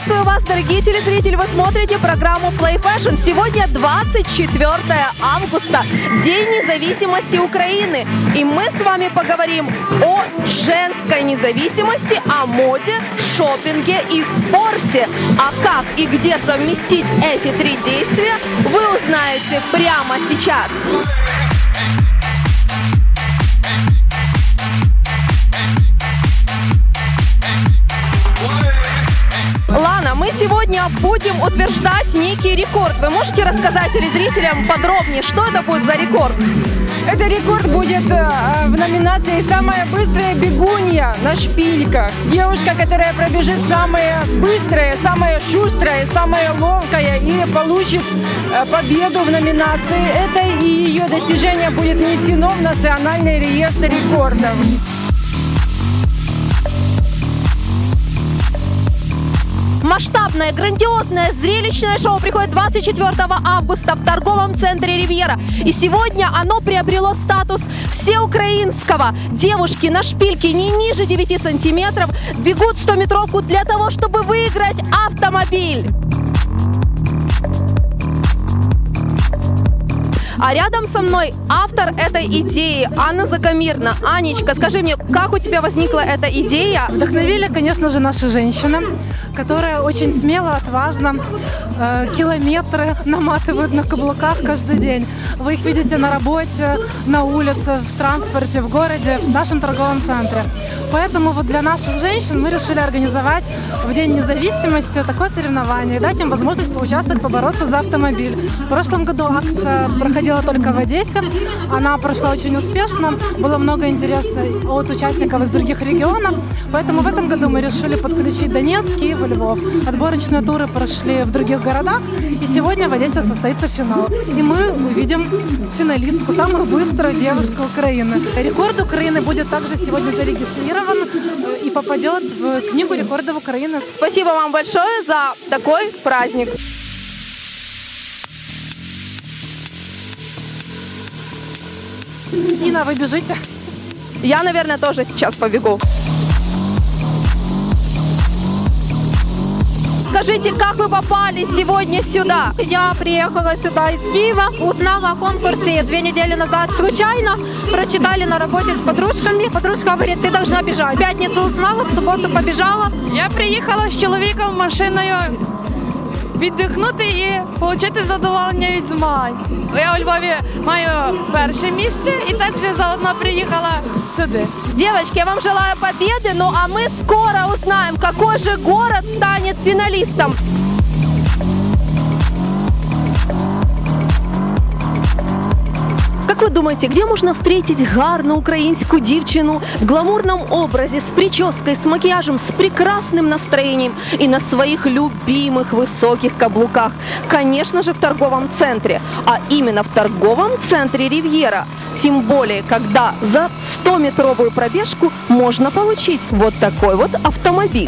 Приветствую вас, дорогие телезрители! Вы смотрите программу Play Fashion. Сегодня 24 августа, День независимости Украины. И мы с вами поговорим о женской независимости, о моде, шопинге и спорте. А как и где совместить эти три действия, вы узнаете прямо сейчас. Лана, мы сегодня будем утверждать некий рекорд. Вы можете рассказать телезрителям подробнее, что это будет за рекорд? Это рекорд будет в номинации «Самая быстрая бегунья на шпильках». Девушка, которая пробежит самая быстрая, самая шустрая, самая ловкая и получит победу в номинации. Это и ее достижение будет внесено в Национальный реестр рекордов. Масштабное, грандиозное, зрелищное шоу приходит 24 августа в торговом центре «Ривьера». И сегодня оно приобрело статус всеукраинского. Девушки на шпильке не ниже 9 сантиметров бегут 100-метровку для того, чтобы выиграть автомобиль. А рядом со мной автор этой идеи Анна Закамирна. Анечка, скажи мне, как у тебя возникла эта идея? Вдохновили, конечно же, наши женщины, которые очень смело, отважно километры наматывают на каблуках каждый день. Вы их видите на работе, на улице, в транспорте, в городе, в нашем торговом центре. Поэтому вот для наших женщин мы решили организовать в День независимости такое соревнование, дать им возможность поучаствовать, побороться за автомобиль. В прошлом году акция проходила только в Одессе. Она прошла очень успешно. Было много интереса от участников из других регионов. Поэтому в этом году мы решили подключить Донецк, Киев и Львов. Отборочные туры прошли в других городах. И сегодня в Одессе состоится финал. И мы увидим финалистку, самую быструю девушку Украины. Рекорд Украины будет также сегодня зарегистрирован и попадет в Книгу рекордов Украины. Спасибо вам большое за такой праздник. Нина, вы бежите? Я, наверное, тоже сейчас побегу. Скажите, как вы попали сегодня сюда? Я приехала сюда из Киева, узнала о конкурсе 2 недели назад случайно, прочитали на работе с подружками. Подружка говорит, ты должна бежать. В п'ятницю узнала, в суботу побіжала. Я приїхала з чоловіком машиною віддихнути і отримати задоволення від змагань. Я у Львові маю перше місце і також заодно приїхала сюди. Девочки, я вам желаю победы, ну а мы скоро узнаем, какой же город станет финалистом. Как вы думаете, где можно встретить гарну українську дівчину в гламурном образе, с прической, с макияжем, с прекрасным настроением и на своих любимых высоких каблуках? Конечно же, в торговом центре, а именно в торговом центре «Ривьера». Тем более, когда за 100-метровую пробежку можно получить вот такой вот автомобиль.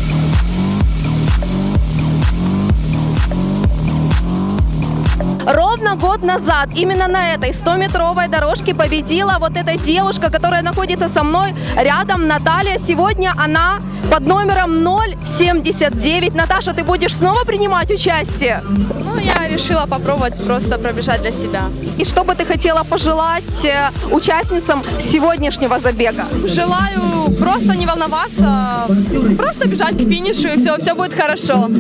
Ровно год назад именно на этой 100-метровой дорожке победила вот эта девушка, которая находится со мной рядом, Наталья. Сегодня она под номером 079. Наташа, ты будешь снова принимать участие? Ну, я решила попробовать просто пробежать для себя. И что бы ты хотела пожелать участницам сегодняшнего забега? Желаю просто не волноваться, просто бежать к финишу, и все будет хорошо.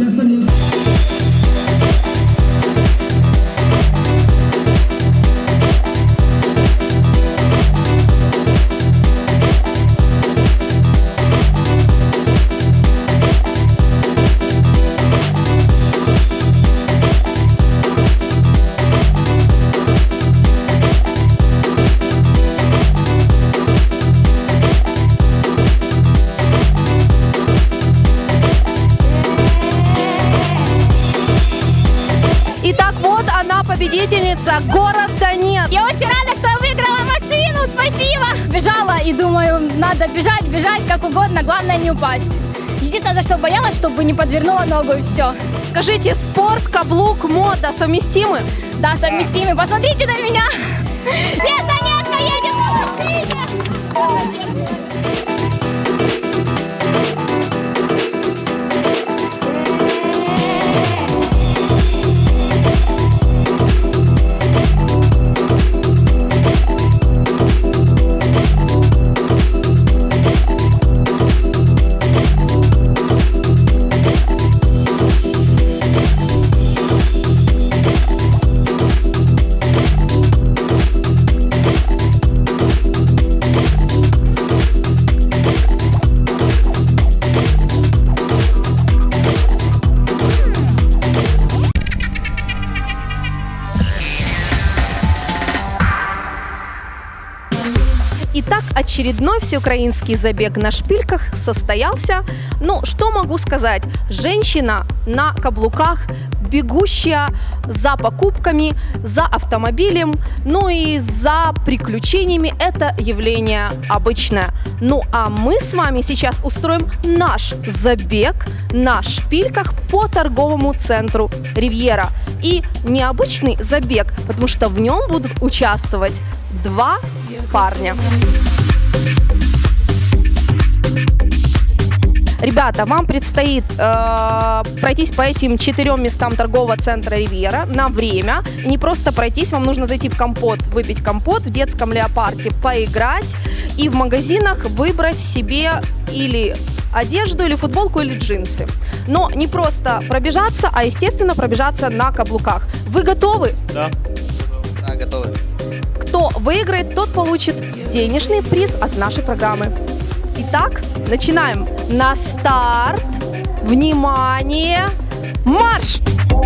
Победительница, город Донецк. Я очень рада, что выиграла машину, спасибо. Бежала и думаю, надо бежать как угодно, главное не упасть. Единственное, за что боялась, чтобы не подвернула ногу и все. Скажите, спорт, каблук, мода совместимы? Да, совместимы. Посмотрите на меня. Нет, Донецка, едем на машине. очередной всеукраинский забег на шпильках состоялся. Ну, что могу сказать? Женщина на каблуках, бегущая за покупками, за автомобилем, ну и за приключениями. Это явление обычное. Ну а мы с вами сейчас устроим наш забег на шпильках по торговому центру «Ривьера». И необычный забег, потому что в нем будут участвовать два парня. Ребята, вам предстоит пройтись по этим 4 местам торгового центра «Ривьера» на время. И не просто пройтись, вам нужно зайти в компот, выпить компот, в детском леопарке поиграть и в магазинах выбрать себе или одежду, или футболку, или джинсы. Но не просто пробежаться, а, естественно, пробежаться на каблуках. Вы готовы? Да. Да, готовы. Кто выиграет, тот получит денежный приз от нашей программы. Итак, начинаем. На старт. Внимание. Марш!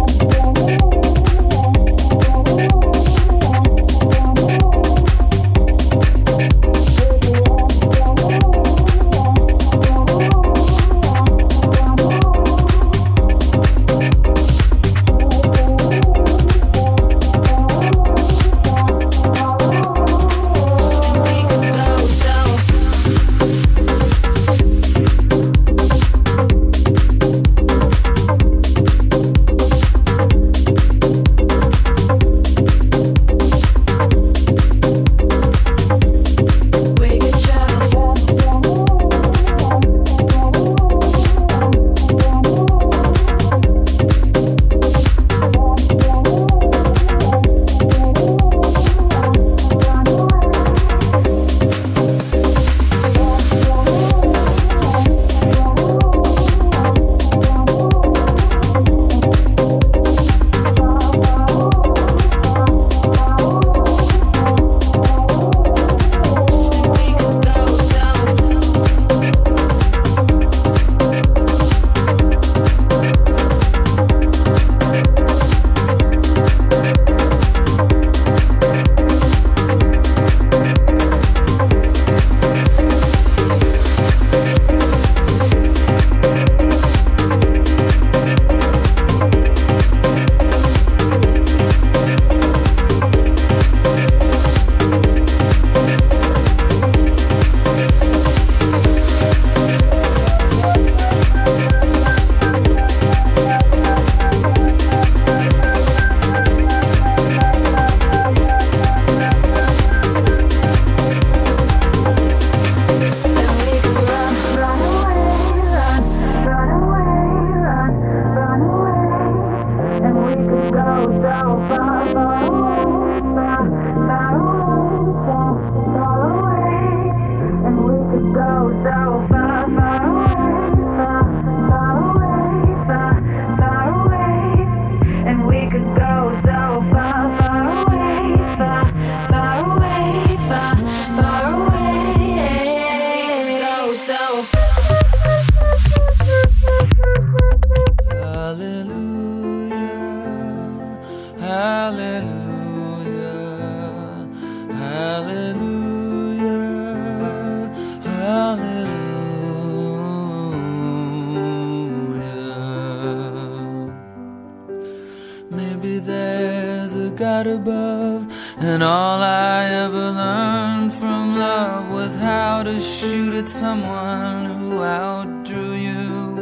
Maybe there's a God above, and all I ever learned from love was how to shoot at someone who outdrew you.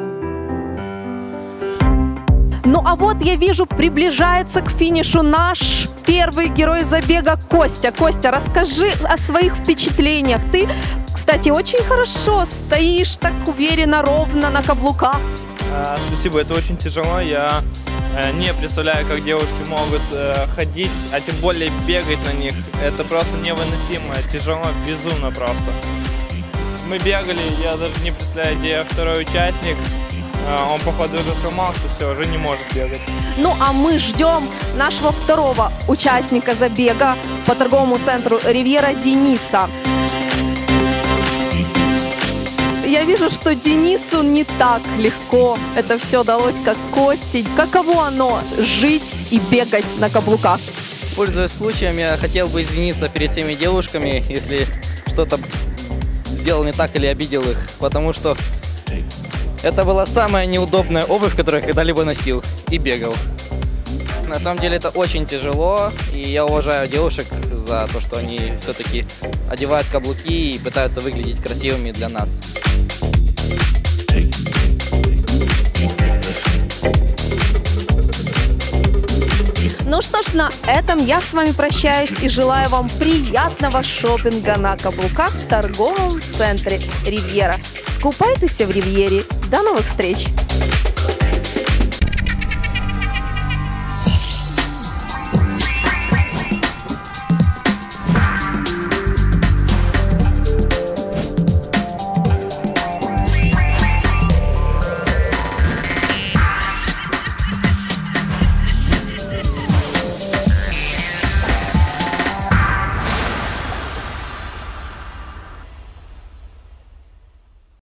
Ну а вот я вижу, приближается к финишу наш первый герой забега Костя. Костя, расскажи о своих впечатлениях. Ты, кстати, очень хорошо стоишь, так уверенно, ровно на каблуках. Спасибо, это очень тяжело. Я не представляю, как девушки могут ходить, а тем более бегать на них. Это просто невыносимо, тяжело, безумно просто. Мы бегали, я даже не представляю, где второй участник. Он, походу, уже сломался, все, уже не может бегать. Ну, а мы ждем нашего второго участника забега по торговому центру «Ривьера» Дениса. Я вижу, что Денису не так легко это все далось, как Косте. Каково оно жить и бегать на каблуках? Пользуясь случаем, я хотел бы извиниться перед всеми девушками, если что-то сделал не так или обидел их, потому что это была самая неудобная обувь, которую я когда-либо носил и бегал. На самом деле это очень тяжело, и я уважаю девушек за то, что они все-таки одевают каблуки и пытаются выглядеть красивыми для нас. Ну что ж, на этом я с вами прощаюсь и желаю вам приятного шопинга на каблуках в торговом центре «Ривьера». Скупайтеся в «Ривьере». До новых встреч!